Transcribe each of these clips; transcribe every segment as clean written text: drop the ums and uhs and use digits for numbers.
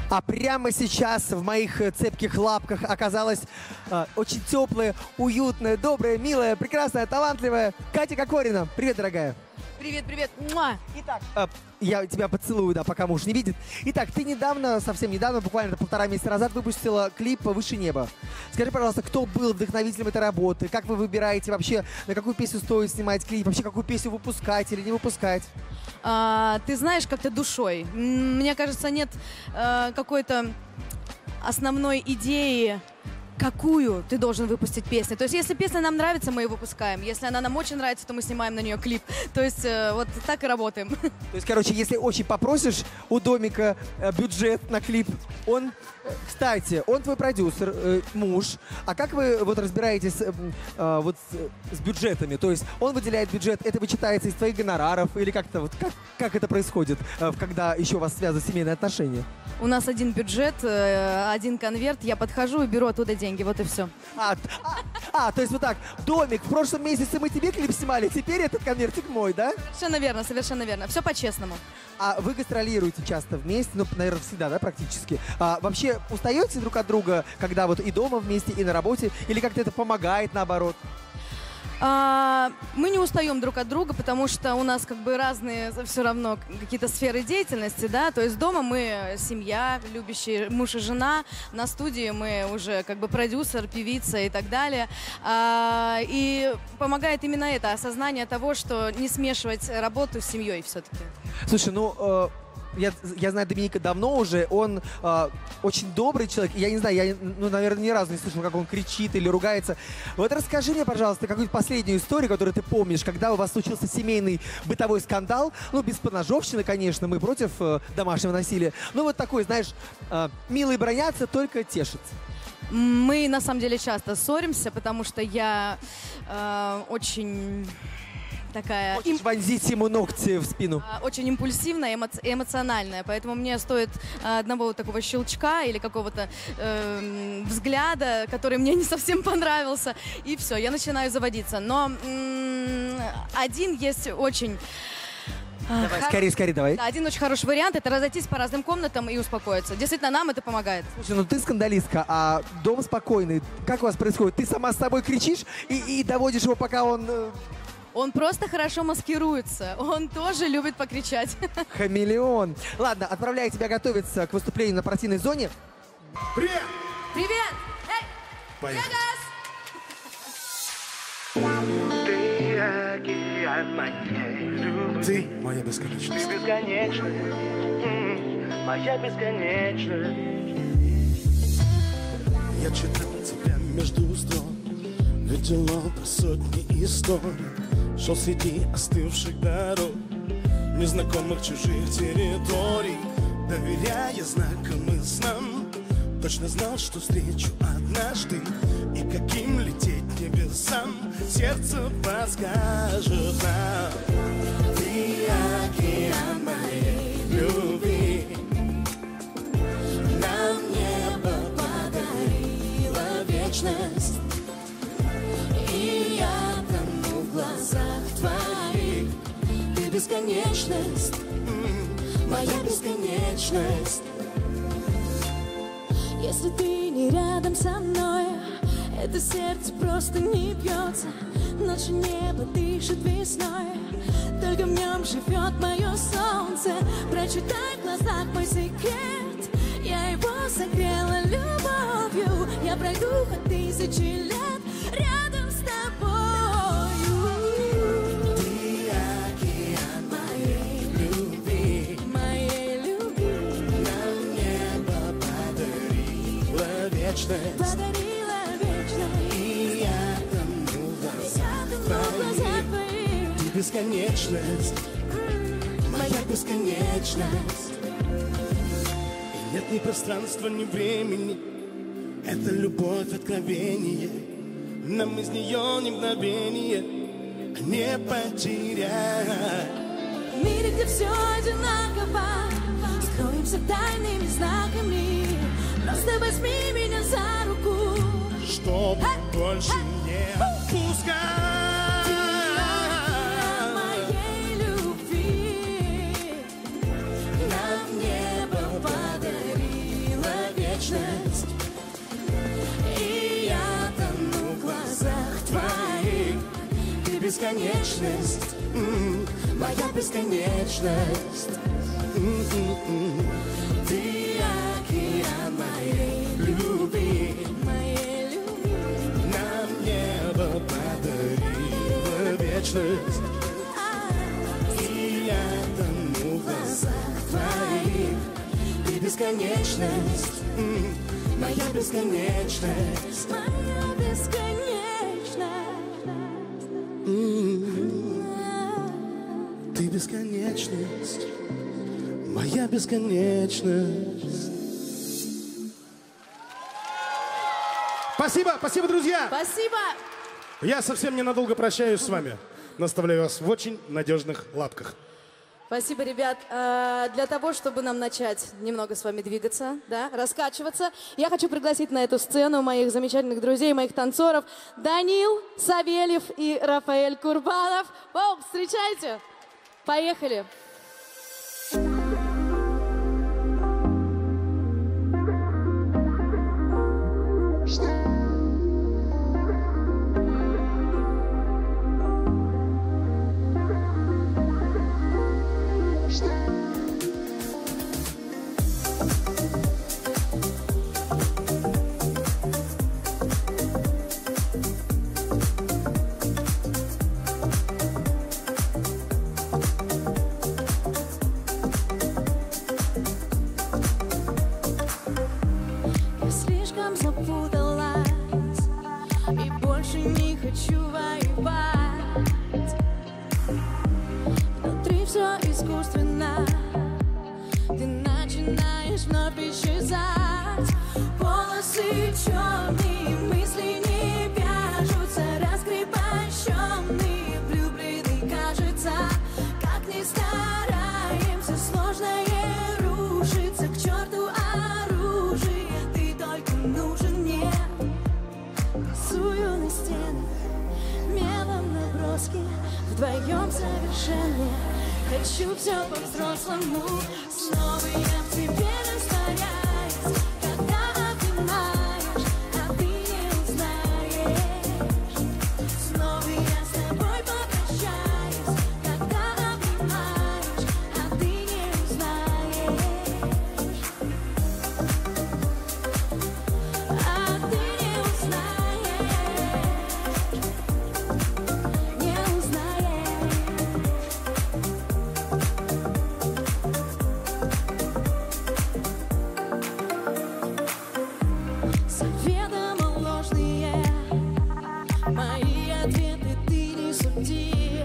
А прямо сейчас в моих цепких лапках оказалась очень теплая, уютная, добрая, милая, прекрасная, талантливая Катя Кокорина. Привет, дорогая. Привет, привет. Муа. Итак, я тебя поцелую, да, пока муж не видит. Итак, ты недавно, совсем недавно, буквально 1,5 месяца назад, выпустила клип «Выше неба». Скажи, пожалуйста, кто был вдохновителем этой работы? Как вы выбираете вообще, на какую песню стоит снимать клип? Вообще, какую песню выпускать или не выпускать? Ты знаешь, как-то душой. Мне кажется, нет какой-то основной идеи, какую ты должен выпустить песню. То есть, если песня нам нравится, мы ее выпускаем. Если она нам очень нравится, то мы снимаем на нее клип. То есть, вот так и работаем. То есть, короче, если очень попросишь у Домика бюджет на клип, он, кстати, он твой продюсер, муж. А как вы вот разбираетесь вот с бюджетами? То есть, он выделяет бюджет, это вычитается из твоих гонораров? Или как-то вот, как это происходит, когда еще у вас связаны семейные отношения? У нас один бюджет, один конверт. Я подхожу и беру оттуда деньги. Вот и все. То есть вот так. Домик, в прошлом месяце мы тебе клип снимали, теперь этот конвертик мой, да? Совершенно верно, совершенно верно. Все по-честному. А вы гастролируете часто вместе, ну, наверное, всегда, да, практически. Вообще устаете друг от друга, когда вот и дома вместе, и на работе? Или как-то это помогает, наоборот? Мы не устаем друг от друга, потому что у нас как бы разные все равно какие-то сферы деятельности, да, то есть дома мы семья, любящие муж и жена, на студии мы уже как бы продюсер, певица и так далее, и помогает именно это, осознание того, что не смешивать работу с семьей все-таки. Слушай, ну... Я знаю Доминика давно уже, он очень добрый человек. Я не знаю, наверное, ни разу не слышал, как он кричит или ругается. Вот расскажи мне, пожалуйста, какую-то последнюю историю, которую ты помнишь, когда у вас случился семейный бытовой скандал. Ну, без поножовщины, конечно, мы против домашнего насилия. Ну, вот такой, знаешь, милые бранятся, только тешатся. Мы, на самом деле, часто ссоримся, потому что я очень... такая... Хочешь вонзить ему ногти в спину? Очень импульсивная, эмоциональная, поэтому мне стоит одного такого щелчка или какого-то взгляда, который мне не совсем понравился, и все, я начинаю заводиться. Но один есть очень... Давай, скорее, давай. Да, один очень хороший вариант — это разойтись по разным комнатам и успокоиться. Действительно, нам это помогает. Слушай, ну ты скандалистка, а дом спокойный. Как у вас происходит? Ты сама с собой кричишь и доводишь его, пока он... Он просто хорошо маскируется. Он тоже любит покричать. Хамелеон. Ладно, отправляю тебя готовиться к выступлению на партийной зоне. Привет! Привет! Эй! Поехали. Ты океан моей любви. Ты моя бесконечность. Ты бесконечная, моя бесконечная. Я читал тебя между строк, видел про сотни историй, шел среди остывших дорог, незнакомых чужих территорий, доверяя знакомым снам. Точно знал, что встречу однажды, и каким лететь небесам сердце подскажет нам. Ты океан моей любви, нам небо подарила вечность, и я тону в глазах твоих. Ты бесконечность, моя бесконечность. Если ты не рядом со мной, это сердце просто не бьется. Наше небо дышит весной, только в нем живет мое солнце. Прочитай в глазах мой секрет, я его согрела любовью. Я пройду хоть 1000 лет рядом с тобою. Ты океан моей любви, моей любви. нам небо подарила вечность, Подарила вечность, и я тону в глазах глаза твоих. Ты бесконечность, моя бесконечность. И нет ни пространства, ни времени, это любовь, откровение. Нам из нее ни мгновение не потерять. В мире, где все одинаково, скроемся тайными знаками. Просто возьми меня за руку, Чтобы больше не отпускать. моей любви. Нам небо подарило бесконечность, моя бесконечность. Ты океан моей любви, нам небо подарило вечность. И я тону в глазах твоих. Ты бесконечность, моя бесконечность. Моя бесконечность. Ты бесконечность, моя бесконечность. Спасибо, спасибо, друзья. Спасибо. Я совсем ненадолго прощаюсь с вами. Наставляю вас в очень надежных лапках. Спасибо, ребят. Для того, чтобы нам начать немного с вами двигаться, да, раскачиваться, я хочу пригласить на эту сцену моих замечательных друзей, моих танцоров Данил Савельев и Рафаэль Курбанов. Вау, встречайте! Поехали! Я слишком запуталась и больше не хочу воевать. Внутри все искусственно, ты начинаешь вновь исчезать. Полосы черные, мысли не вяжутся, раскрепощенные, влюблены, кажется. Как ни стараемся, сложное рушится, к черту оружие, ты только нужен мне. Рисую на стенах мелом наброски, вдвоем совершенны. Хочу все по-взрослому, снова я в тебе растворяюсь, когда обнимаешь, а ты не узнаешь. Снова я с тобой попрощаюсь, когда обнимаешь, а ты не узнаешь. А ты не узнаешь, не узнаешь. Заведомо ложные мои ответы, ты не суди.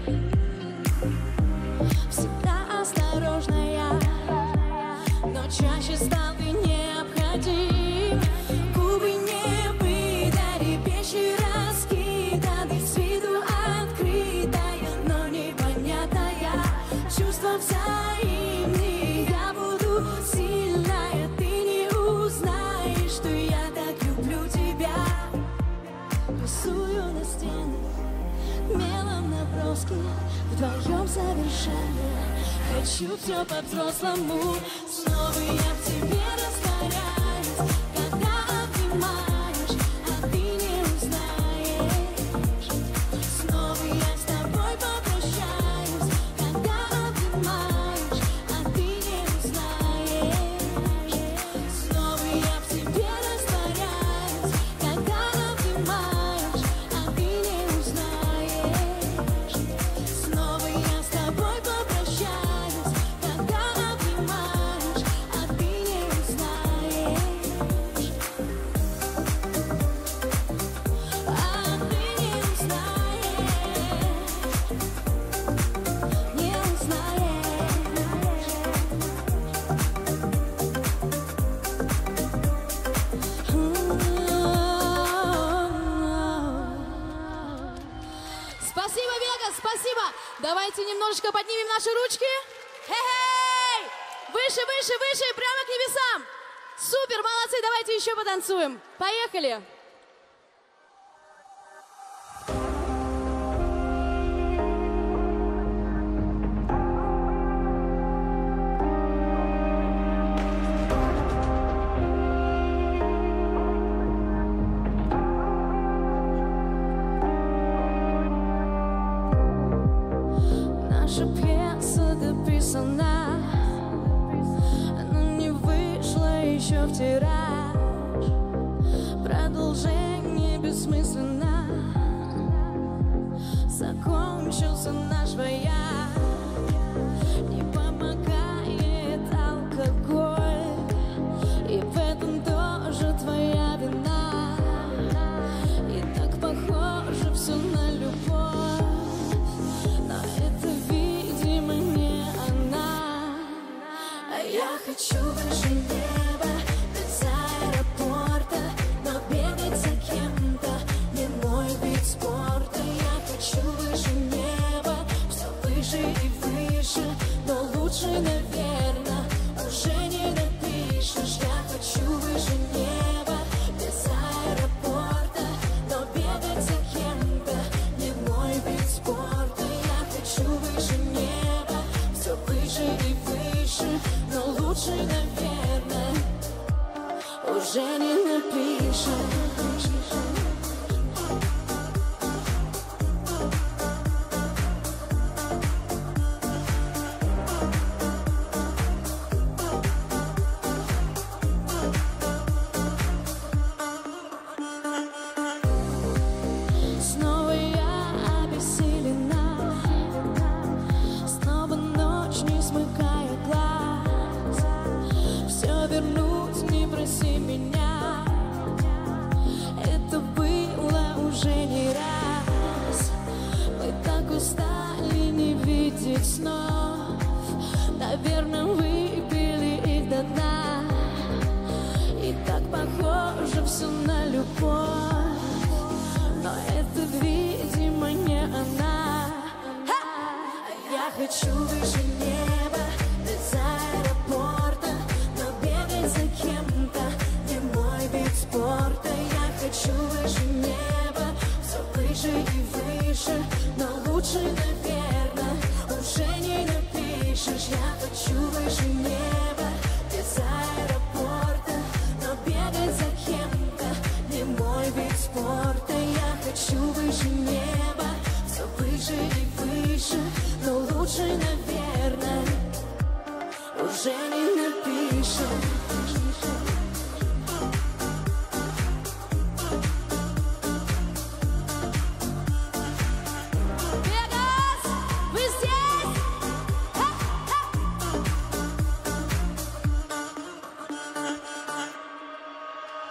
Всегда осторожная, но чаще стал ты необходим. Губы не выдали, печи раскиданы, с виду открытая, но непонятная. Чувства взаимные, я буду сильная, ты не узнаешь, что я так люблю тебя. Рисую на стенах мелом наброски, вдвоем совершенно. Хочу все по-взрослому, снова я в тебе растворяюсь, когда обнимаешь, а ты не узнаешь. Снова я с тобой попрощаюсь, когда обнимаешь, а ты не узнаешь. Снова я в тебе растворяюсь, когда обнимаешь, а ты не узнаешь. Снова я с тобой попрощаюсь, когда обнимаешь, а ты не узнаешь. А ты не узнаешь, не узнаешь. Спасибо, Вегас, спасибо. Давайте немножечко поднимем наши ручки. Хе-хей! Выше, выше, выше, прямо к небесам. Супер, молодцы, давайте еще потанцуем. Поехали. написана, но не вышла еще в тираж. Продолжение бессмысленно, закончился наш вояж. Не помогает алкоголь, и в этом тоже твоя вина. И так похоже все на любовь, но это, видимо, не она. А я хочу выше неба, без аэропорта, но бегать за кем-то не мой вид спорта. Я хочу выше неба, все выше и выше, но лучше, наверное, уже не напишешь. Я хочу выше неба, без аэропорта, но бегать за кем-то не мой вид спорта. Я хочу выше неба, все выше и выше, но лучше, наверное, уже не напишешь. Снова я обессилена, снова ночь, не смыкая глаз. Все вернуть, не проси меня, это было уже не раз. Мы так устали не видеть снов, наверное, выпили их до дна. И так похоже все на любовь, но это, видимо, не она. Я хочу выше неба, без аэропорта, но бегать за кем-то не мой вид спорта. Я хочу выше неба, все выше и выше, но лучше, наверное, уже не напишешь. Я хочу выше неба, без аэропорта, но бегать за кем-то не мой вид спорта. Я хочу выше неба, все выше и выше, но лучше, наверное, уже не напишешь. Вегас, вы здесь?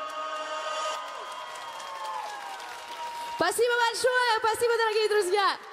Спасибо большое, спасибо, дорогие друзья!